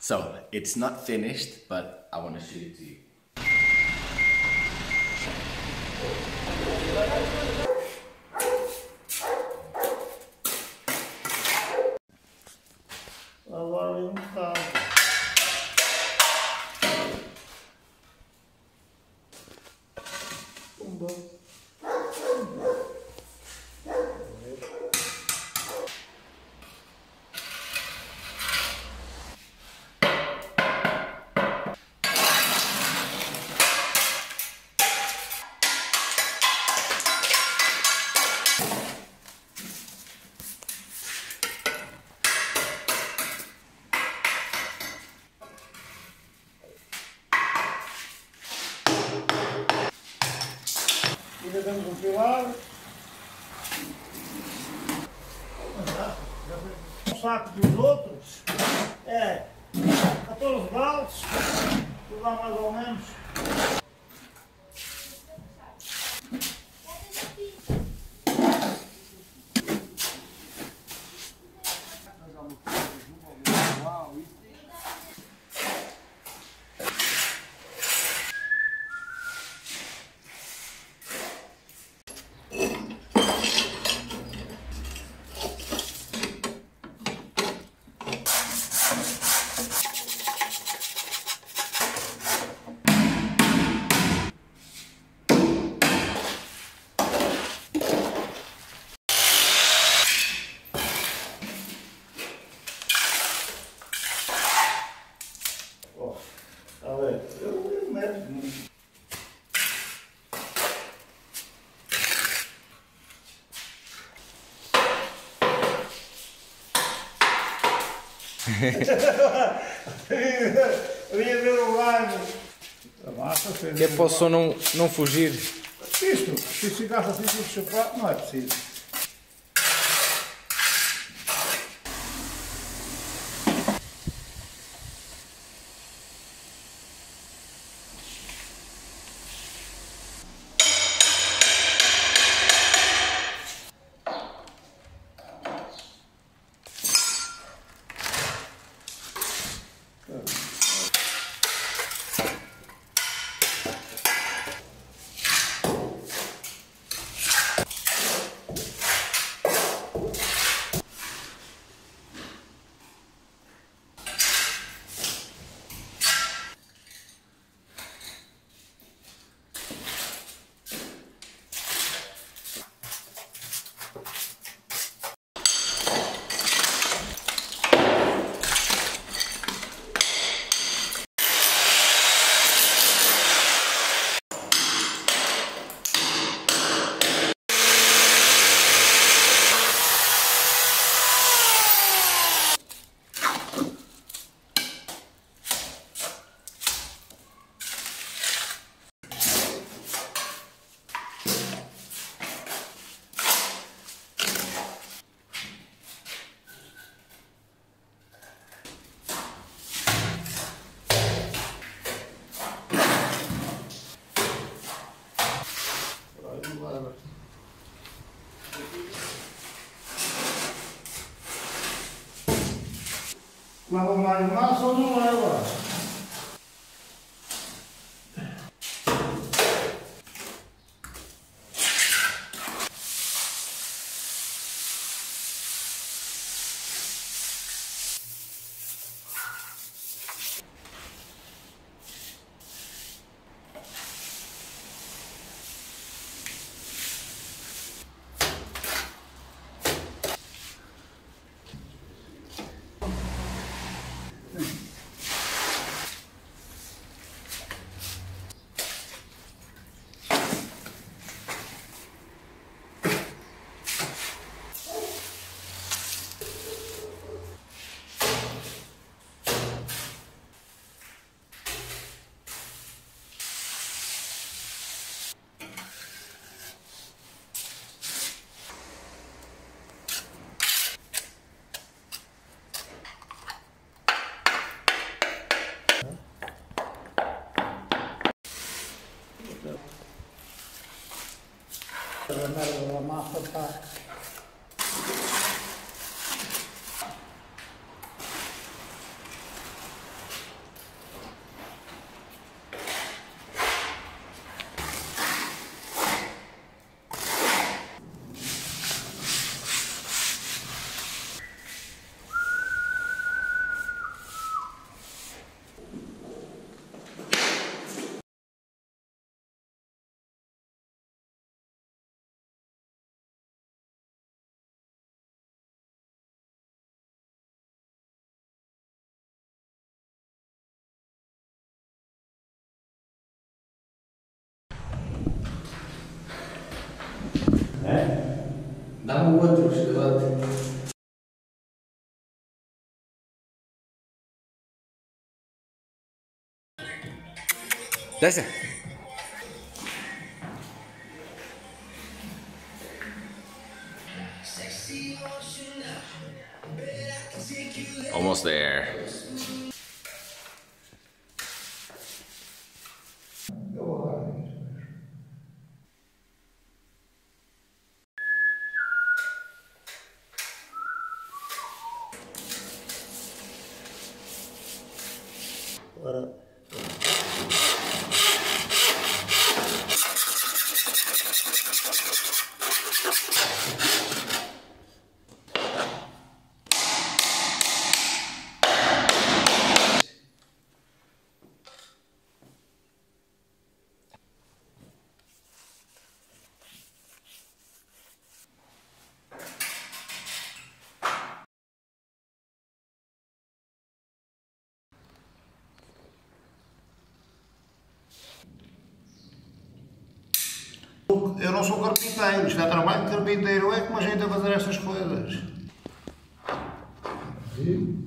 So it's not finished, but I want to show it to you. Ainda temos um pilar. O saco dos outros é 14 baldes, que dá mais ou menos. Eu ia ver o lime. Que é para o som não fugir. Isto, se ficasse assim tudo chapado, não é preciso. Leva mais massa ou não leva? A merda da massa está. Dá-me outros, eu dou-te. Desce. Almost there. Agora, eu não sou carpinteiro, isto é trabalho de carpinteiro, é como a gente a fazer estas coisas.